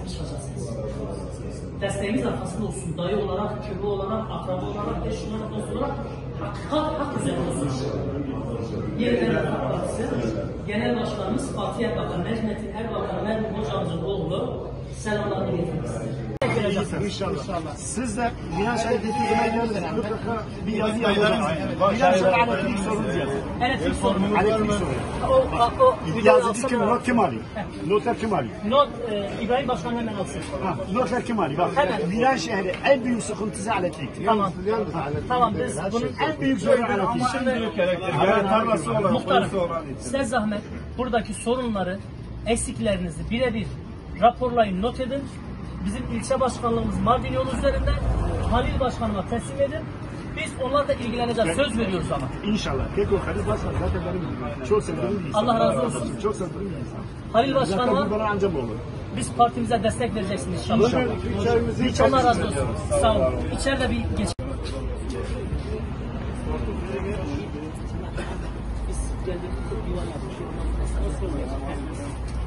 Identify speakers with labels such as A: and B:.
A: çıkacaksınız. Desteğimiz arkasında olsun. Dayı olarak, köprü olarak, akraba olarak, eş olarak, dost olarak hak üzerinde olsun. Yeniden Refah Partisi Genel Başkanımız Fatih Erbakan, Necmettin Erbakan, Merhum hocamızın oğlu selamlarını getirmek istedim.
B: İnşallah. Siz de Miran Şahit getirdiğine gelin. Mutlaka bir yazı yazacağız. Miran Şahit elektrik sorunu diyor.
A: Elektrik sorunu.
B: Elektrik sorunu. Yazıcı kim? Not kim alıyor? Notlar kim alıyor?
A: Not İbrahim Başkan hemen alsın.
B: Notlar kim alıyor? Bak,
A: Hemen.
B: Miran şehri en büyük sıkıntısı elektrik.
A: Tamam. Tamam, biz bunun
B: En büyük sorunu elektrik.
A: Şimdi muhtarım, size zahmet buradaki sorunları, eksiklerinizi birebir raporlayın, not edin. Bizim ilçe başkanlığımız Mardin yolu üzerinde, Halil Başkanıma teslim edin. Biz onlarla ilgileneceğiz. Söz veriyoruz ama.
B: İnşallah. Peki o Halil Başkan zaten benim çok sevdiğim bir insan.
A: Allah razı olsun.
B: Çok sevdiğim bir insan.
A: Halil Başkanıma
B: Zaten bana ancak olur.
A: biz partimize destek vereceksiniz inşallah. Allah razı olsun. Sağ olun. İçeride bir geç. Biz geldik, divan yapmışız.